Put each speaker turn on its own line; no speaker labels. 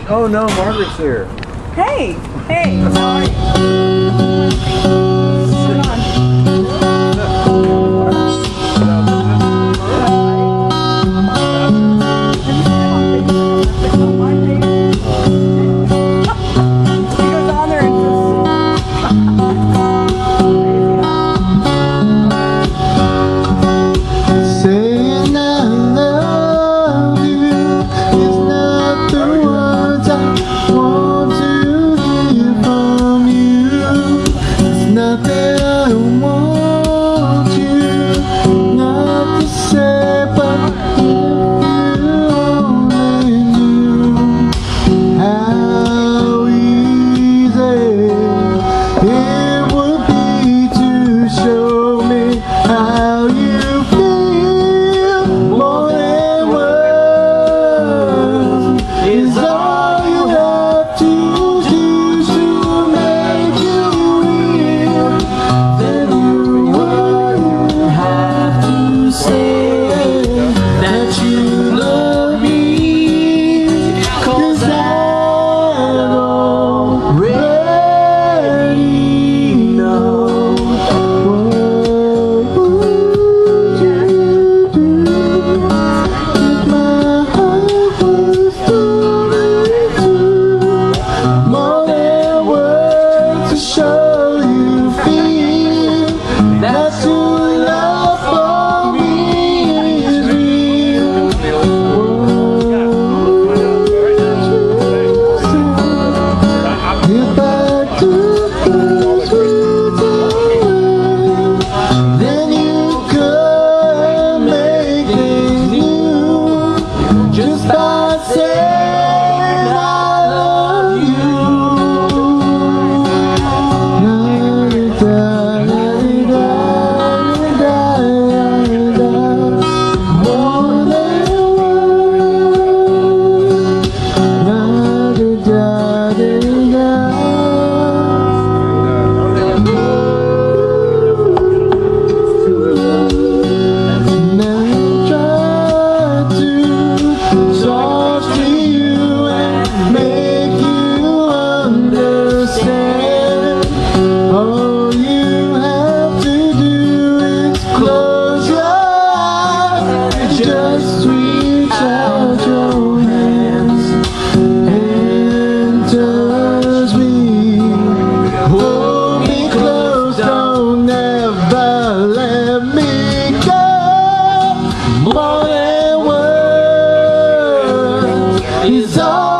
Oh no, Margaret's here.
Hey, hey, how are you? What's going
Saying I love you is not the words I want to hear from you. It's not that I don't want you not to say, but if you only knew how easy it would be to show me how you feel. More than words is all you have to do to make you real. Then you wouldn't have to say that you love me, 'cause I already know. What would you do if my heart was only true? More than words to show you feel that true love for me is real. If I took those words away, then you could make things new just by saying I love you. More than Now try to talk to you and make you understand. All you have to do is close your eyes, just reach out your hands and touch me. Hold me close, don't ever let me go. More than words is all